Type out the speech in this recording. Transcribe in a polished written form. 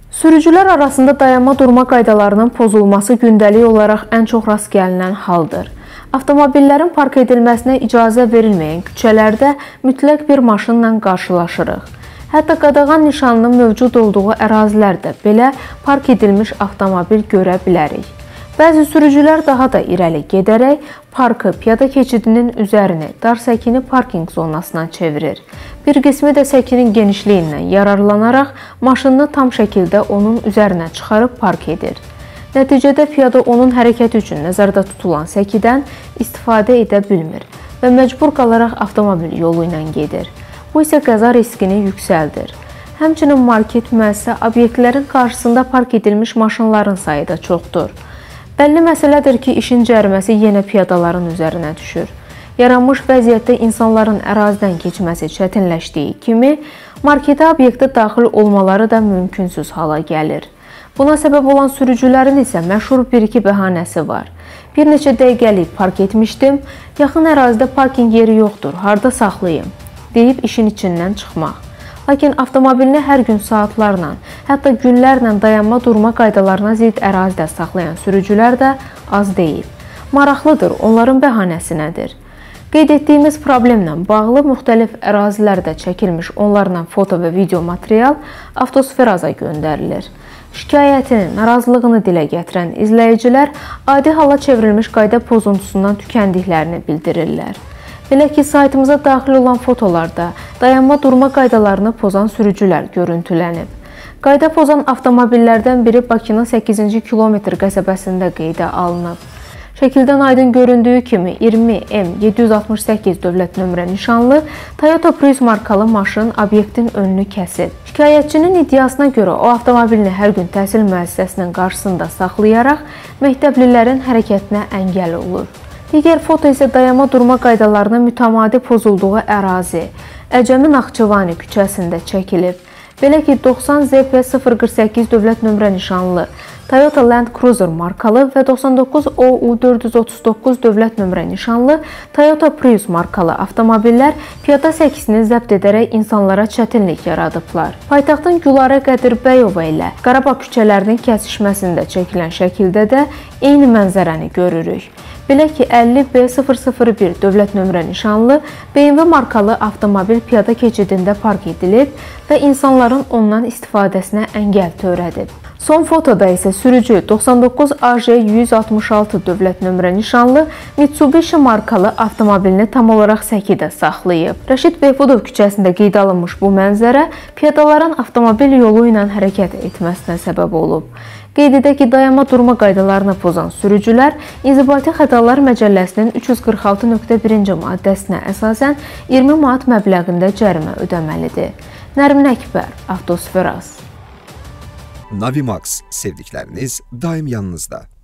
Sürücülər arasında dayanma durma qaydalarının pozulması gündəlik olaraq ən çox rast gəlinən haldır. Avtomobillərin park edilməsinə icazə verilməyən küçələrdə mütləq bir maşınla qarşılaşırıq. Hətta qadağan nişanının mövcud olduğu ərazilərdə belə park edilmiş avtomobil görə bilərik. Bəzi sürücülər daha da irəli gedərək parkı piyada keçidinin üzərini, dar səkini parkinq zonasına çevirir. Bir qismi də səkinin genişliyindən yararlanaraq maşınını tam şəkildə onun üzərinə çıxarıb park edir. Nəticədə piyada onun hərəkəti üçün nəzərdə tutulan səkidən istifadə edə bilmir və məcbur qalaraq avtomobil yolu ilə gedir. Bu isə qəza riskini yüksəldir. Həmçinin market, müəssisə, obyektlərin qarşısında park edilmiş maşınların sayı da çoxdur. Bəlli məsələdir ki, işin cəriməsi yenə piyadaların üzərinə düşür. Yaranmış vəziyyətdə insanların ərazidən keçməsi çətinləşdiyi kimi, marketə obyektə daxil olmaları da mümkünsüz hala gəlir. Buna səbəb olan sürücülərin isə məşhur bir-iki bəhanəsi var. Bir neçə dəqiqəlik park etmişdim, yaxın ərazidə parkinq yeri yoxdur, harda saxlayım, deyib işin içindən çıxmaq. Lakin avtomobilini hər gün saatlarla, hətta günlərlə dayanma durma qaydalarına zidd ərazidə saxlayan sürücülər də az deyil. Maraqlıdır, onların bəhanəsi nədir? Qeyd etdiyimiz problemlə bağlı müxtəlif ərazilərdə çəkilmiş onlarla foto və video material Avtosferaza göndərilir. Şikayətini, narazılığını dilə gətirən izləyicilər adi hala çevrilmiş qayda pozuntusundan tükəndiklərini bildirirlər. Belə ki, saytımıza daxil olan fotolarda dayanma durma qaydalarını pozan sürücülər görüntülənib. Qayda pozan avtomobillərdən biri Bakının 8-ci kilometr qəsəbəsində qeydə alınıb. Şəkildən aydın göründüyü kimi 20M768 dövlət nömrə nişanlı Toyota Prius markalı maşın obyektin önünü kəsib. Şikayətçinin iddiasına görə o avtomobilini hər gün təhsil müəssisəsinin qarşısında saxlayaraq məktəblilərin hərəkətinə əngəl olur. Digər foto isə dayanma durma qaydalarının mütəmadi pozulduğu ərazi Əcəmi Naxçıvani küçəsində çəkilib. Belə ki, 90 ZP048 dövlət nömrə nişanlı Toyota Land Cruiser markalı və 99 OU439 dövlət nömrə nişanlı Toyota Prius markalı avtomobillər piyada səkisini zəbt edərək insanlara çətinlik yaradıblar. Paytaxtın Gülarə Qədirbəyova ilə Qarabağ küçələrinin kəsişməsində çəkilən şəkildə də eyni mənzərəni görürük. Belə ki, 50B001 dövlət nömrə nişanlı BMW markalı avtomobil piyada keçidində park edilib və insanların ondan istifadəsinə əngəl törədib. Son fotoda isə sürücü 99 AJ166 dövlət nömrə nişanlı Mitsubishi markalı avtomobilini tam olaraq səkidə saxlayıb. Rəşid Behbudov küçəsində qeydə alınmış bu mənzərə piyadaların avtomobil yolu ilə hərəkət etməsinə səbəb olub. Qeyd edək ki, dayanma durma qaydalarını pozan sürücülər İnzibati Xətalar Məcəlləsinin 346.1-ci maddəsinə əsasən 20 manat məbləğində cərimə ödəməlidir. Nərmin Əkbər, Avtosferaz. Navimax, sevdikləriniz daim yanınızda.